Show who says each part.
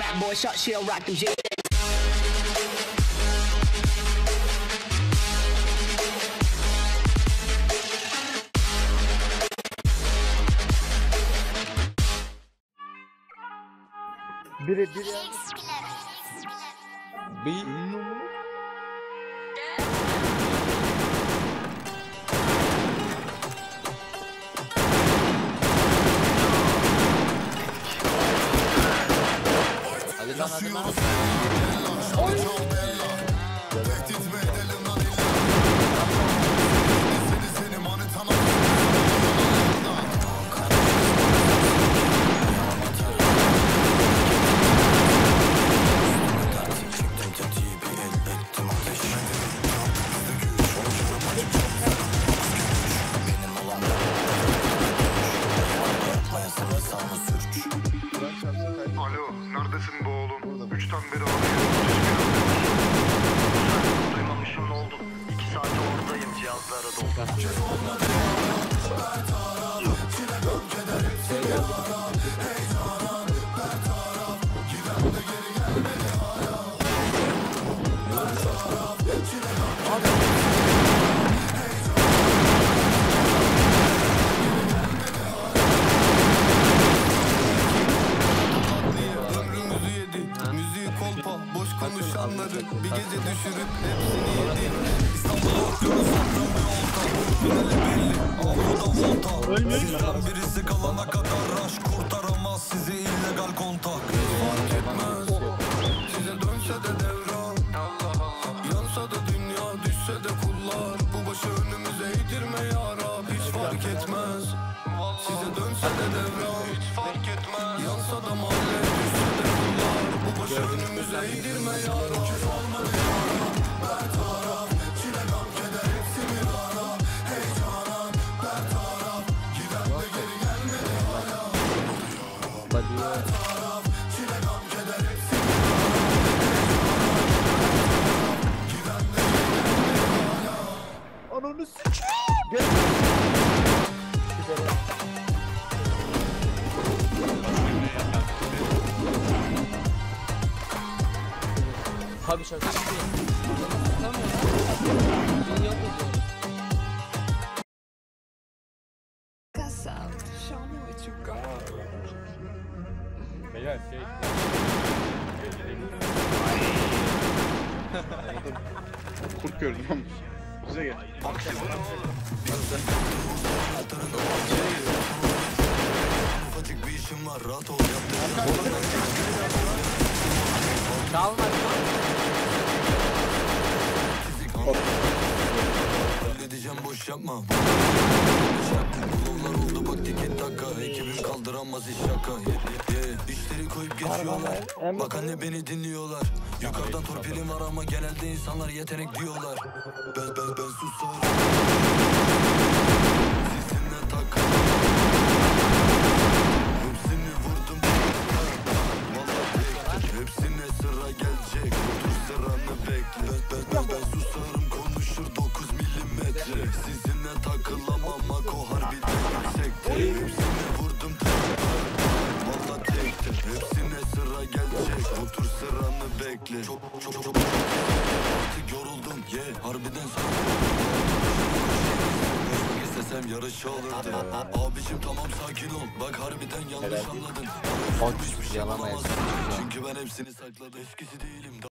Speaker 1: bad boy shot, she'll rock them J's.
Speaker 2: Bir
Speaker 3: Hadi lan hadi lan.
Speaker 4: Alo, neredesin bu oğlum? 3'ten beri arıyorum. Duymamışım ne oldu? 2 saate oradayım, cihazlara doldu.
Speaker 5: Boş konuşanları bir gece düşürüp hepsini yedi. İstanbul'a okyanus attım bir olta. Finali belli, Avrupa'da volta. Sizden birisi kalana kadar raş kurtaramaz sizi illegal kontak. Fark etmez, size dönse de devran. Yansa da dünya, düşse de kullar. Bu başı önümüze eğdirme ya Rab, hiç fark etmez. Size dönse de devran, hiç fark etmez. Yansa da mahalle, düşse de kullar. Bu başı önümüze eğdirme ya Rab. Olmadı ya Rab, bertaraf. Çile gam keder hepsi bir ara. Heyecanan bertaraf. Giden de geri gelmedi hala. Bertaraf. Çile gam keder hepsi bir ara. Giden de geri gelmedi hala.
Speaker 2: Ananı sikeyim.
Speaker 3: Abi şaka yapıyor. Tamam ya. Dünya kuruyor.
Speaker 6: Beyler şey. Kurt gördüm ama. Bize gel.
Speaker 5: Ufacık bir işim var, rahat ol.
Speaker 3: Çalma.
Speaker 5: Halledeceğim, boş yapma. Bulurlar oldu bak tiket taka. Ekibim kaldıramaz hiç şaka. İşleri koyup geçiyorlar. Bak anne beni dinliyorlar. Yukarıdan torpilim var ama genelde insanlar yetenek diyorlar. Ben susarım. Sizinle takıl. Hepsini vurdum. Vallahi hepsine sıra gelecek. Otur sıranı bekle. Ben susarım, konuşur 9 milimetre. Sizinle takılamam, Mako harbiden yüksekte. Hepsine vurdum. Vallahi tekte. Hepsine sıra gelecek. Otur sıranı bekle. Çok artık yoruldum. Harbiden sana İstesem yarış olurdu. Abicim tamam sakin ol. Bak harbiden yanlış anladın.
Speaker 3: Yalan
Speaker 5: Çünkü ben hepsini sakladım. Eskisi değilim.